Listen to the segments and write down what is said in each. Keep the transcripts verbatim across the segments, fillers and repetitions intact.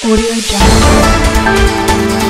Audio Jungle.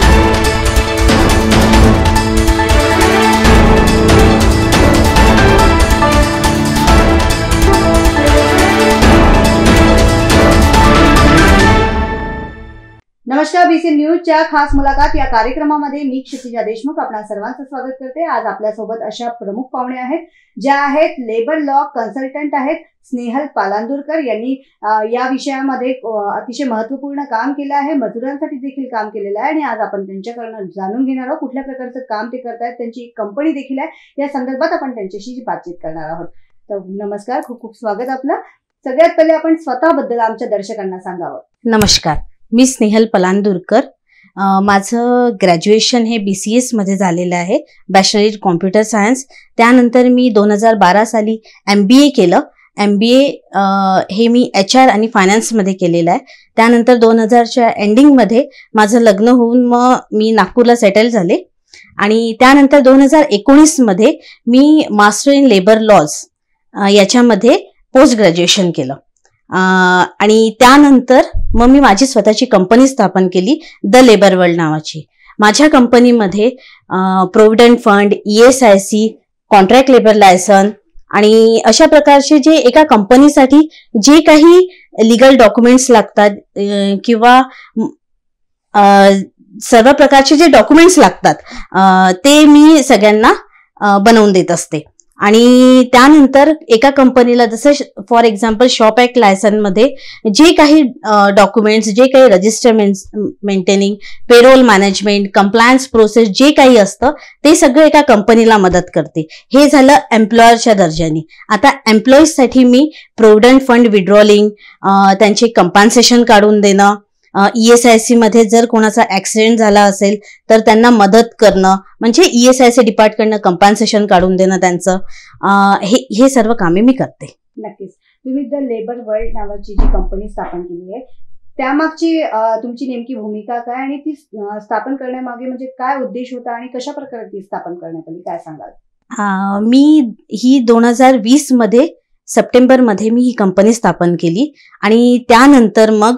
नमस्कार, BC न्यूजच्या खास मुलाखत या कार्यक्रमामध्ये मी क्षितिजा देशमुख आपणा सर्वांचं स्वागत करते। आज आपल्यासोबत अशा प्रमुख पाहुणे आहेत ज्या आहेत लेबर लॉ कन्सल्टंट आहेत स्नेहल पालांदूरकर यांनी या विषयामध्ये अतिशय महत्त्वपूर्ण काम केलं आहे, मजुरांसाठी देखील काम केलेलं आहे आणि आज आपण त्यांच्याकडून जाणून घेणार आहोत कुठल्या प्रकारचं काम ते करतायत। त्यांची एक कंपनी देखील आहे, या संदर्भात आपण त्यांच्याशी बातचीत करणार आहोत। तर नमस्कार, खूप खूप स्वागत आपलं। सगळ्यात पहिले आपण स्वतःबद्दल आमच्या दर्शकांना सांगावं। नमस्कार, मी स्नेहल पालांदूरकर। माझं ग्रॅज्युएशन हे बी सी एस मध्ये झालेलं आहे, बॅचलर इन कॉम्प्युटर सायन्स। त्यानंतर मी दोन हजार बारा साली एम बी ए केलं। एम बी ए हे मी एच आर आणि फायनान्समध्ये केलेलं आहे। त्यानंतर दोन हजारच्या एंडिंगमध्ये माझं लग्न होऊन मग मी नागपूरला सेटल झाले आणि त्यानंतर दोन हजार एकोणीसमध्ये मी मास्टर इन लेबर लॉज याच्यामध्ये पोस्ट ग्रॅज्युएशन केलं आणि त्यानंतर मग मी माझी स्वतःची कंपनी स्थापन केली, द लेबर वर्ल्ड नावाची। माझ्या कंपनीमध्ये provident fund, E S I C, contract labour licence आणि अशा प्रकारचे जे एका कंपनीसाठी जे काही लिगल डॉक्युमेंट्स लागतात किंवा सर्व प्रकारचे जे डॉक्युमेंट्स लागतात ते मी सगळ्यांना बनवून देत असते। आणि त्यानंतर एका कंपनीला जसं for example shop act licence मध्ये जे काही डॉक्युमेंट्स, जे काही register maintaining, payroll management, compliance process जे काही असतं ते सगळं एका कंपनीला मदत करते। हे झालं एम्प्लॉयरच्या दर्जाने। आता एम्प्लॉईजसाठी मी प्रोव्हिडंट फंड विड्रॉलिंग, त्यांचे कंपन्सेशन काढून देणं, ई एस आय सी मध्ये जर कोणाचा ऍक्सिडेंट झाला असेल तर त्यांना मदत करणं, म्हणजे ई एस आय सी डिपार्टकडनं कंपन्सेशन काढून देणं त्यांचं, हे हे सर्व कामे मी करते। नक्कीच। तुम्ही द लेबर वर्ल्ड नावाची जी कंपनी स्थापन केली आहे त्यामागची तुमची नेमकी भूमिका काय आणि ती स्थापन करण्यामागे म्हणजे काय उद्देश होता आणि कशा प्रकारे ती स्थापन करण्यात आली, काय सांगाल? मी ही दोन हजार वीस मध्ये सप्टेंबर मध्ये मी ही कंपनी स्थापन केली आणि त्यानंतर मग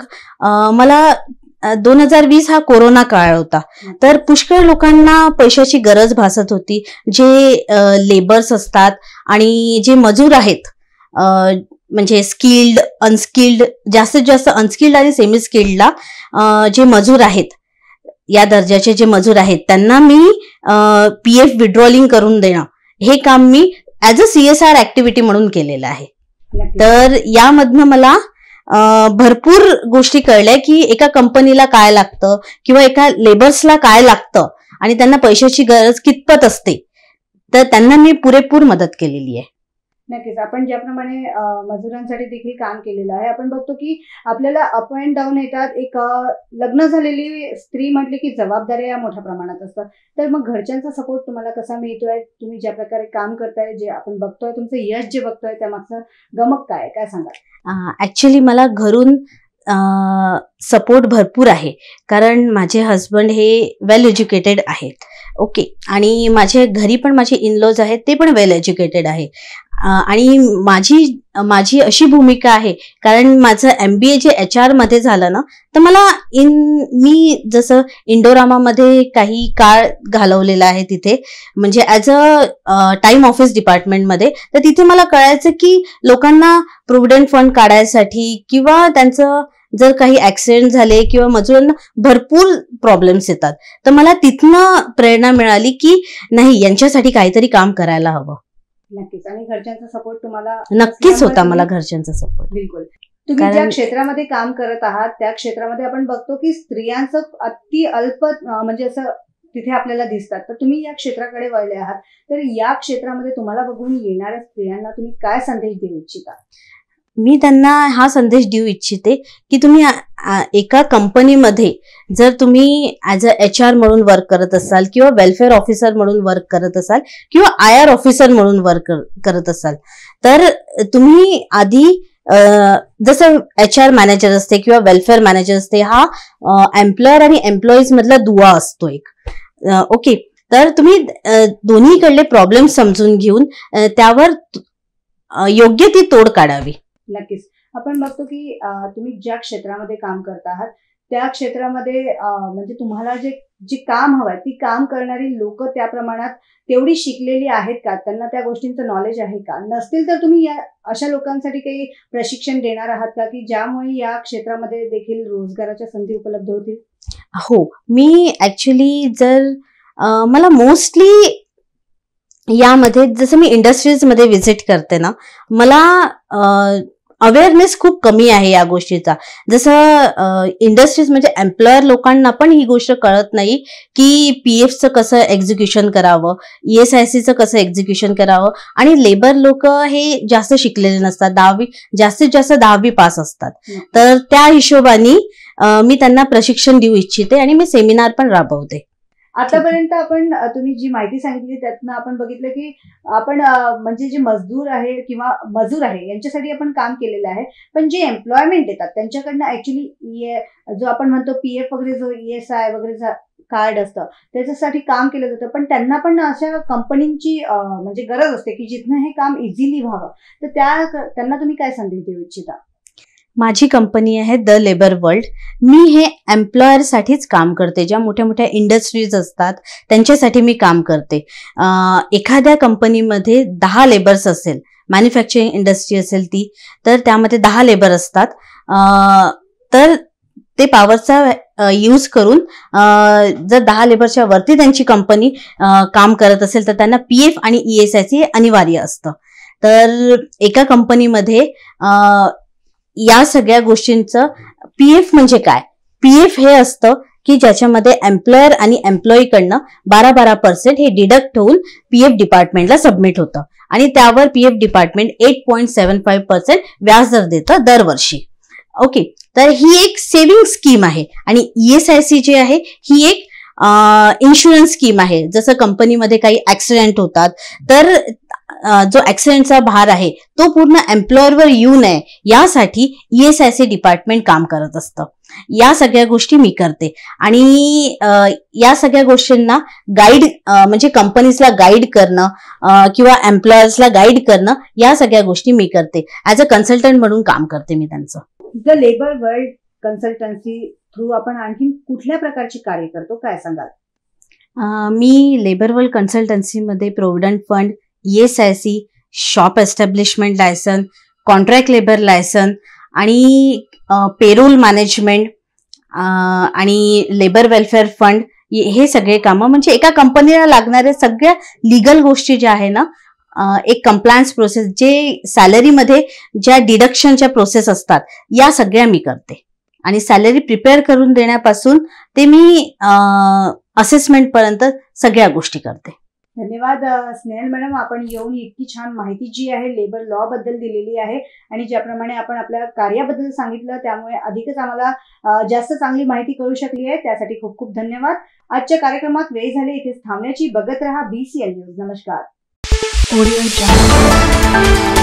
मला दोन हजार वीस हा कोरोना काळ होता, तर पुष्कळ लोकांना पैशाची गरज भासत होती। जे लेबर्स असतात आणि जे मजूर आहेत, म्हणजे स्किल्ड, अनस्किल्ड, जास्तीत जास्त अनस्किल्ड आणि सेमी स्किल्डला जे मजूर आहेत, या दर्जाचे जे मजूर आहेत त्यांना मी पी एफ विड्रॉलिंग करून देणं हे काम मी as a C S R activity म्हणून केलेलं आहे। तर यामधनं मला भरपूर गोष्टी कळल्या की एका कंपनीला काय लागतं किंवा एका लेबर्सला काय लागतं आणि त्यांना पैशाची गरज कितपत असते, तर त्यांना मी पुरेपूर मदत केलेली आहे। नक्कीच। आपण ज्याप्रमाणे मजुरांसाठी देखील काम केलेलं आहे, आपण बघतो की आपल्याला अप अँड डाऊन येतात। एक लग्न झालेली स्त्री म्हटली की जबाबदाऱ्या या मोठ्या प्रमाणात असतात, तर मग घरच्यांचा सपोर्ट तुम्हाला कसा मिळतोय? तुम्ही ज्या प्रकारे काम करताय, जे आपण बघतोय, तुमचं यश जे बघतोय त्यामागचं गमक काय, काय सांगाल? ऍक्च्युली मला घरून सपोर्ट भरपूर आहे, कारण माझे हस्बंड हे वेल एज्युकेटेड आहेत, ओके, आणि माझे घरी पण माझे इनलॉज आहेत, ते पण वेल एज्युकेटेड आहे। आणि माझी माझी अशी भूमिका आहे, कारण माझं एम बी ए जे एच आर मध्ये झालं ना, तर मला इन मी जसं इंडोरामामध्ये काही काळ घालवलेला आहे तिथे, म्हणजे ऍज अ टाइम ऑफिस डिपार्टमेंटमध्ये, तर तिथे मला कळायचं की लोकांना प्रोव्हिडंट फंड काढायसाठी किंवा त्यांचं जर काही ऍक्सिडेंट झाले किंवा मजुरांना भरपूर प्रॉब्लेम्स येतात, तर मला तिथनं प्रेरणा मिळाली की नाही, यांच्यासाठी काहीतरी काम करायला हवं। नक्कीच। आणि घरच्यांचा सपोर्ट तुम्हाला नक्कीच होता, मला घरच्यांचा सपोर्ट। बिलकुल। तुम्ही ज्या क्षेत्रामध्ये काम करत आहात त्या क्षेत्रामध्ये आपण बघतो की स्त्रियांचं अति अल्प म्हणजे असं तिथे आपल्याला दिसतात, तर तुम्ही या क्षेत्राकडे वळले आहात, तर या क्षेत्रामध्ये तुम्हाला बघून येणाऱ्या स्त्रियांना तुम्ही काय संदेश देऊ इच्छिता? मी त्यांना हा संदेश देऊ इच्छिते की तुम्ही एका कंपनीमध्ये जर तुम्ही ऍज अ एच आर म्हणून वर्क करत असाल किंवा वेलफेअर ऑफिसर म्हणून वर्क करत असाल किंवा आय आर ऑफिसर म्हणून वर्क करत असाल, तर तुम्ही आधी जसं एच आर मॅनेजर असते किंवा वेलफेअर मॅनेजर असते, हा एम्प्लॉयर आणि एम्प्लॉईज मधला दुवा असतो एक, ओके, तर तुम्ही दोन्हीकडले प्रॉब्लेम समजून घेऊन त्यावर योग्य ती तोड काढावी। नक्कीच। आपण बघतो की तुम्ही ज्या क्षेत्रामध्ये काम करत आहात त्या क्षेत्रामध्ये अं, म्हणजे तुम्हाला जे जे काम हवंय ती काम करणारी लोक त्या प्रमाणात तेवढी शिकलेली आहेत का, त्यांना त्या गोष्टींचं नॉलेज आहे का? नसतील तर तुम्ही या अशा लोकांसाठी काही प्रशिक्षण देणार आहात का, की ज्यामुळे या क्षेत्रामध्ये देखील रोजगाराच्या संधी उपलब्ध होतील? हो, मी ऍक्च्युली जर अं, मला मोस्टली यामध्ये जसं मी इंडस्ट्रीजमध्ये व्हिजिट करते ना, मला अवेअरनेस खूप कमी आहे या गोष्टीचा. जसं इंडस्ट्रीज म्हणजे एम्प्लॉयर लोकांना पण ही गोष्ट कळत नाही की पीएफचं कसं एक्झिक्युशन करावं, ईएसआयसीचं कसं एक्झिक्युशन करावं. आणि लेबर लोक हे जास्त शिकलेले नसतात, दहावी जास्तीत जास्त दहावी पास असतात. तर त्या हिशोबाने मी त्यांना प्रशिक्षण देऊ इच्छिते आणि मी सेमिनार पण राबवते. आतापर्यंत आपण अ, तुम्ही जी माहिती सांगितली त्यातनं आपण बघितलं की आपण अ, म्हणजे जे मजदूर आहे किंवा मजूर आहे यांच्यासाठी आपण काम केलेलं आहे, पण जे एम्प्लॉयमेंट येतात त्यांच्याकडनं ऍक्च्युली जो आपण म्हणतो पीएफ वगैरे जो ईएसआय वगैरे कार्ड असतं त्याच्यासाठी काम केलं जातं, पण त्यांना पण अशा कंपनीची म्हणजे गरज असते की जिथनं हे काम इझिली व्हावं. तर त्या त्यांना तुम्ही काय संदेश देऊ इच्छिता? माझी कंपनी आहे द लेबर वर्ल्ड. मी हे एम्प्लॉयरसाठीच काम करते. ज्या मोठ्या मोठ्या इंडस्ट्रीज असतात त्यांच्यासाठी मी काम करते. एखाद्या कंपनीमध्ये दहा लेबर्स असेल, मॅन्युफॅक्चरिंग इंडस्ट्री असेल ती, तर त्यामध्ये दहा लेबर असतात. तर ते पॉवरचा यूज करून जर दहा लेबरच्या वरती त्यांची कंपनी काम करत असेल तर त्यांना पीएफ आणि ईएसआयसी अनिवार्य असतं. तर एका कंपनीमध्ये या सगळ्या गोष्टींचं पीएफ म्हणजे काय, पीएफ हे असतं की ज्याच्यामध्ये एम्प्लॉयर आणि एम्प्लॉईकडनं बारा बारा पर्सेंट हे डिडक्ट होऊन पीएफ डिपार्टमेंटला सबमिट होतं आणि त्यावर PF department eight point seven five percent व्याजदर देतं दरवर्षी. ओके, तर ही एक सेव्हिंग स्कीम आहे. आणि ईएसआयसी जी आहे ही एक इन्शुरन्स स्कीम आहे. जसं कंपनीमध्ये काही ऍक्सिडेंट होतात तर जो ऍक्सिडेंटचा भार आहे तो पूर्ण एम्प्लॉयरवर येऊ नये यासाठी ईएसआयसी डिपार्टमेंट काम करत असतं. या सगळ्या गोष्टी मी करते आणि या सगळ्या गोष्टींना गाईड म्हणजे कंपनीजला गाईड करणं किंवा एम्प्लॉयर्सला गाईड करणं या सगळ्या गोष्टी मी करते. ऍज अ कन्सल्टंट म्हणून काम करते मी त्यांचं. The labour world consultancy through आपण आणखी कुठल्या प्रकारची कार्य करतो, काय सांगाल? मी लेबर वर्ल्ड कन्सल्टन्सीमध्ये provident fund, ESIC, shop establishment licence, contract labour licence आणि पेरोल मॅनेजमेंट आणि लेबर वेलफेअर फंड हे सगळे कामं म्हणजे एका कंपनीला लागणाऱ्या सगळ्या लिगल गोष्टी ज्या आहे ना, एक कंप्लायन्स प्रोसेस, जे सॅलरीमध्ये ज्या डिडक्शनच्या प्रोसेस असतात या सगळ्या मी करते. आणि सॅलरी प्रिपेअर करून देण्यापासून ते मी असेसमेंट पर्यंत सगळ्या गोष्टी करते. धन्यवाद स्नेहल मॅडम, आपण येऊन इतकी छान माहिती जी आहे लेबर लॉ बद्दल दिलेली आहे आणि ज्याप्रमाणे आपण आपल्या कार्याबद्दल सांगितलं त्यामुळे अधिकच आम्हाला जास्त चांगली माहिती कळू शकली आहे, त्यासाठी खूप खूप धन्यवाद. आजच्या कार्यक्रमात वेळ झाली इथेच थांबण्याची. बघत रहा बीसीएन न्यूज. नमस्कार. Audio Jungle.